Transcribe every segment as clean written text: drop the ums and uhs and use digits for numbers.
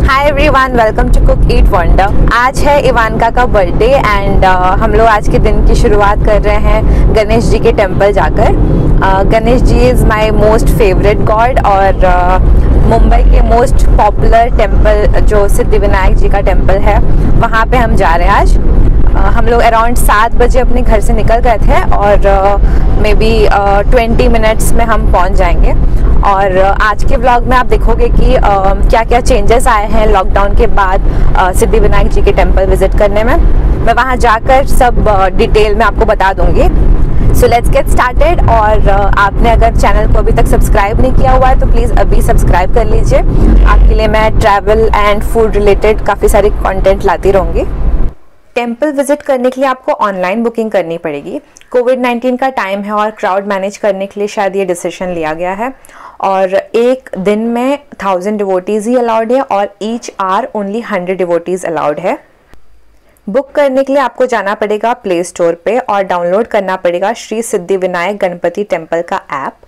Hi everyone, welcome to cook eat wonder. आज है इवानका का बर्थडे एंड हम लोग आज के दिन की शुरुआत कर रहे हैं गणेश जी के टेंपल जाकर। Ganesh ji is my most favourite god और मुंबई के मोस्ट पॉपुलर टेंपल जो सिद्धिविनायक जी का टेंपल है, वहाँ पे हम जा रहे हैं आज। हम लोग अराउंड 7 बजे अपने घर से निकल गए थे और मे बी 20 मिनट्स में हम पहुँच जाएंगे। और आज के व्लॉग में आप देखोगे कि क्या क्या चेंजेस आए हैं लॉकडाउन के बाद सिद्धिविनायक जी के टेंपल विजिट करने में। मैं वहाँ जाकर सब डिटेल में आपको बता दूंगी। So let's get started. और आपने अगर चैनल को अभी तक सब्सक्राइब नहीं किया हुआ है तो प्लीज़ अभी सब्सक्राइब कर लीजिए। आपके लिए मैं ट्रैवल एंड फूड रिलेटेड काफ़ी सारी कंटेंट लाती रहूँगी। टेंपल विजिट करने के लिए आपको ऑनलाइन बुकिंग करनी पड़ेगी। कोविड-19 का टाइम है और क्राउड मैनेज करने के लिए शायद ये डिसीजन लिया गया है। और एक दिन में 1000 डिवोटीज़ ही अलाउड है और each hour only 100 devotees allowed है। बुक करने के लिए आपको जाना पड़ेगा प्ले स्टोर पे और डाउनलोड करना पड़ेगा श्री सिद्धिविनायक गणपति टेंपल का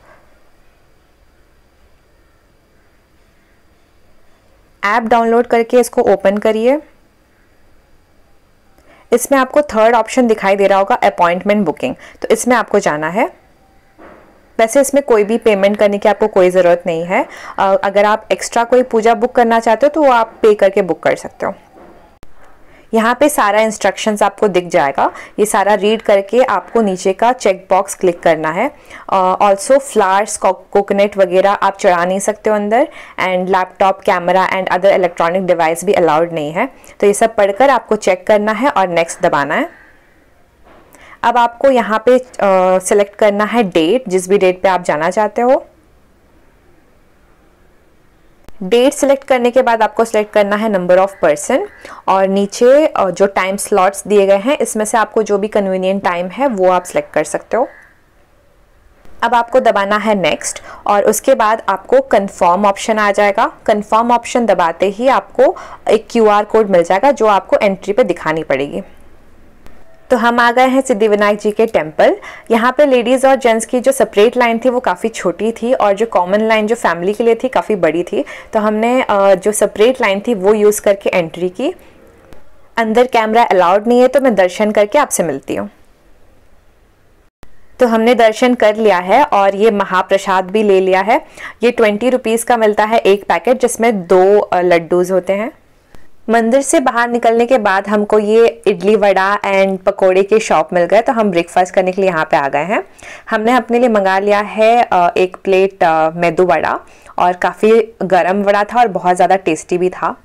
ऐप डाउनलोड करके इसको ओपन करिए। इसमें आपको थर्ड ऑप्शन दिखाई दे रहा होगा अपॉइंटमेंट बुकिंग, तो इसमें आपको जाना है। वैसे इसमें कोई भी पेमेंट करने की आपको कोई ज़रूरत नहीं है। अगर आप एक्स्ट्रा कोई पूजा बुक करना चाहते हो तो वो आप पे करके बुक कर सकते हो। यहाँ पे सारा इंस्ट्रक्शंस आपको दिख जाएगा। ये सारा रीड करके आपको नीचे का चेक बॉक्स क्लिक करना है। ऑल्सो फ्लावर्स, कोकोनट वगैरह आप चढ़ा नहीं सकते हो अंदर। And laptop, camera and other electronic device भी अलाउड नहीं है। तो ये सब पढ़कर आपको चेक करना है और नेक्स्ट दबाना है। अब आपको यहाँ पे सिलेक्ट करना है डेट, जिस भी डेट पे आप जाना चाहते हो। डेट सिलेक्ट करने के बाद आपको सिलेक्ट करना है नंबर ऑफ पर्सन और नीचे जो टाइम स्लॉट्स दिए गए हैं इसमें से आपको जो भी कन्वीनियंट टाइम है वो आप सिलेक्ट कर सकते हो। अब आपको दबाना है नेक्स्ट और उसके बाद आपको कंफर्म ऑप्शन आ जाएगा। कंफर्म ऑप्शन दबाते ही आपको एक QR कोड मिल जाएगा जो आपको एंट्री पे दिखानी पड़ेगी। तो हम आ गए हैं सिद्धिविनायक जी के टेंपल। यहाँ पे लेडीज़ और जेंट्स की जो सेपरेट लाइन थी वो काफ़ी छोटी थी और जो कॉमन लाइन जो फैमिली के लिए थी काफ़ी बड़ी थी। तो हमने जो सेपरेट लाइन थी वो यूज़ करके एंट्री की। अंदर कैमरा अलाउड नहीं है तो मैं दर्शन करके आपसे मिलती हूँ। तो हमने दर्शन कर लिया है और ये महाप्रसाद भी ले लिया है। ये 20 रुपीज़ का मिलता है एक पैकेट, जिसमें 2 लड्डूज़ होते हैं। मंदिर से बाहर निकलने के बाद हमको ये इडली वड़ा एंड पकोड़े के शॉप मिल गए, तो हम ब्रेकफास्ट करने के लिए यहाँ पे आ गए हैं। हमने अपने लिए मंगा लिया है एक प्लेट मेदू वड़ा और काफ़ी गरम वड़ा था और बहुत ज़्यादा टेस्टी भी था।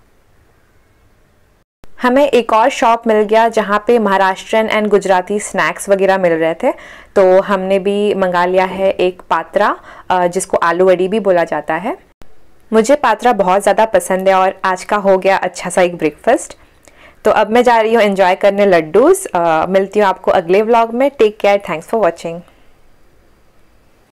हमें एक और शॉप मिल गया जहाँ पे महाराष्ट्रियन एंड गुजराती स्नैक्स वगैरह मिल रहे थे, तो हमने भी मंगा लिया है एक पात्रा, जिसको आलू वड़ी भी बोला जाता है। मुझे पात्रा बहुत ज़्यादा पसंद है और आज का हो गया अच्छा सा एक ब्रेकफास्ट। तो अब मैं जा रही हूँ एंजॉय करने लड्डूज़। मिलती हूँ आपको अगले व्लॉग में। Take care, thanks for watching.